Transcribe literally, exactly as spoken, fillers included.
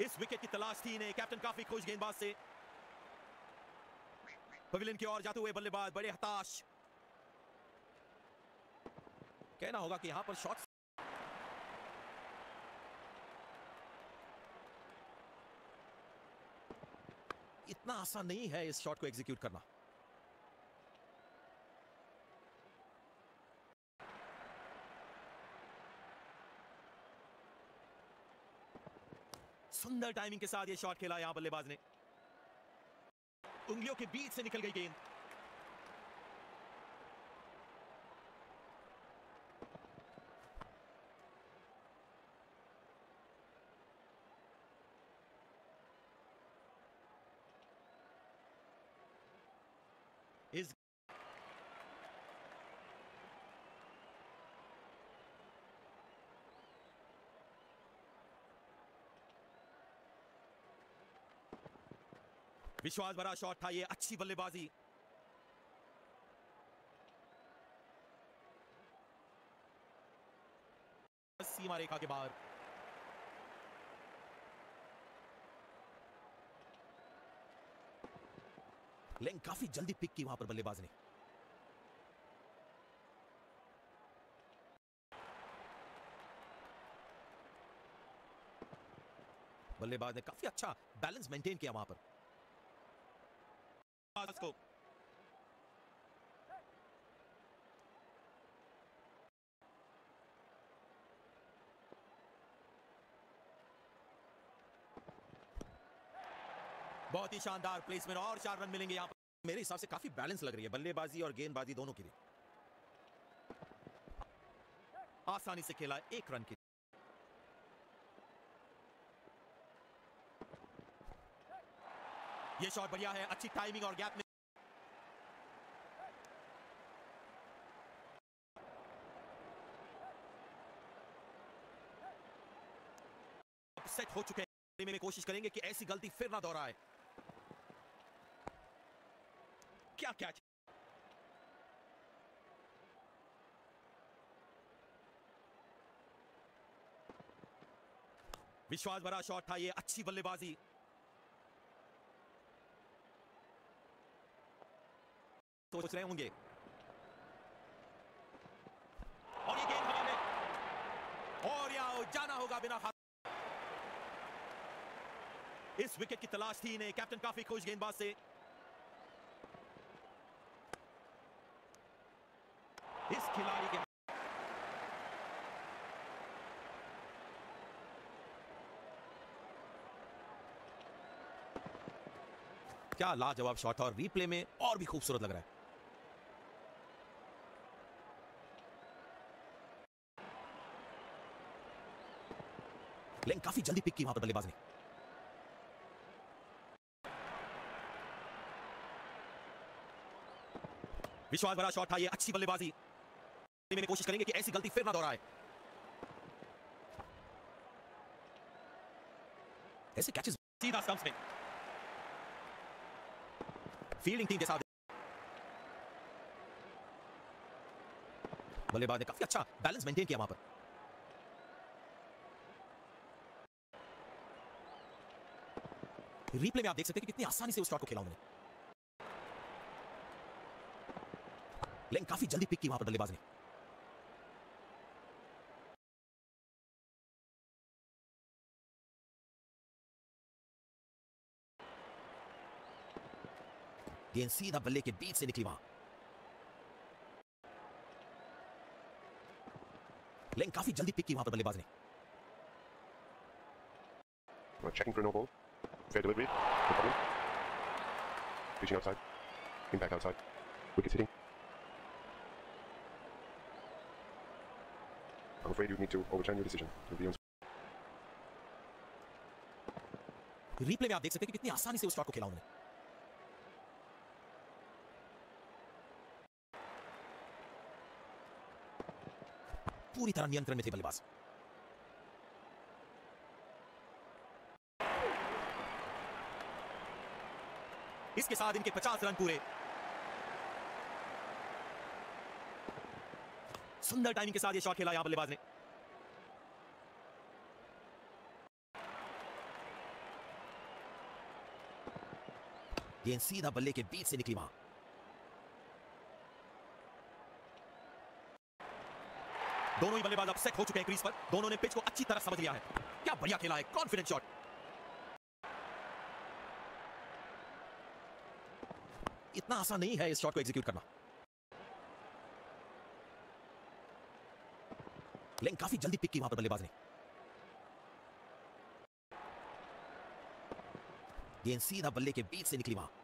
इस विकेट की तलाश थी इन्हें। कैप्टन काफी खुश गेंदबाज से। पवेलियन की ओर जाते हुए बल्लेबाज बड़े हताश। कहना होगा कि यहां पर शॉट इतना आसान नहीं है इस शॉट को एग्जीक्यूट करना। सुंदर टाइमिंग के साथ यह शॉट खेला यहां बल्लेबाज ने। उंगलियों के बीच से निकल गई गेंद। इस विश्वास भरा शॉट था ये। अच्छी बल्लेबाजी। सीमा रेखा के बाहर। लेकिन काफी जल्दी पिक की वहां पर बल्लेबाज ने। बल्लेबाज ने काफी अच्छा बैलेंस मेंटेन किया वहां पर। को बहुत ही शानदार प्लेसमेंट और चार रन मिलेंगे यहां पर। मेरे हिसाब से काफी बैलेंस लग रही है बल्लेबाजी और गेंदबाजी दोनों के लिए। आसानी से खेला एक रन की। यह शॉट बढ़िया है। अच्छी टाइमिंग और गैप में सेट हो चुके हैं। में कोशिश करेंगे कि ऐसी गलती फिर ना दोहराए। क्या कैच। विश्वास भरा शॉट था ये। अच्छी बल्लेबाजी। सोच रहे होंगे और ये गेंद हवा में और या जाना होगा बिना हाथ। इस विकेट की तलाश थी इन्हें। कैप्टन काफी खुश गेंदबाज से। इस खिलाड़ी के क्या लाजवाब शॉट और रीप्ले में और भी खूबसूरत लग रहा है। लेकिन काफी जल्दी पिक की वहां पर बल्लेबाज ने। विश्वास भरा शॉट था ये। अच्छी बल्लेबाजी। में कोशिश करेंगे कि ऐसी गलती फिर ना दोहराए। ऐसे कैचेस सीधा स्टंप्स में। फील्डिंग टीम के साथ बल्लेबाज ने काफी अच्छा बैलेंस मेंटेन किया वहां पर। रिप्ले में आप देख सकते हैं कि कितनी आसानी से उस शॉट को खेला उन्होंने। लेकिन काफी जल्दी पिक की वहां पर बल्लेबाज ने। गेंद सीधा बल्ले के बीच से निकली वहां। लेकिन काफी जल्दी पिक की वहां पर बल्लेबाज ने। Checking for no ball. Fair delivery. No problem. Reaching outside. Impact outside. Wicket hitting. I'm afraid you need to overturn your decision. Replay में आप देख सकते हैं कि कितनी आसानी से उस शॉट को खेला उन्होंने। पूरी तरह नियंत्रण में थे बल्लेबाज। इसके साथ इनके पचास रन पूरे। सुंदर टाइमिंग के साथ यह शॉट खेला यहां बल्लेबाज ने। गेंद सीधा बल्ले के बीच से निकली वहां। दोनों ही बल्लेबाज अब सेट हो चुके हैं क्रीज पर। दोनों ने पिच को अच्छी तरह समझ लिया है। क्या बढ़िया खेला है, कॉन्फिडेंट शॉट। इतना आसान नहीं है इस शॉट को एग्जीक्यूट करना, लेकिन काफी जल्दी पिक की वहां पर बल्लेबाज ने। गेंद सीधा बल्ले के बीच से निकली वहां।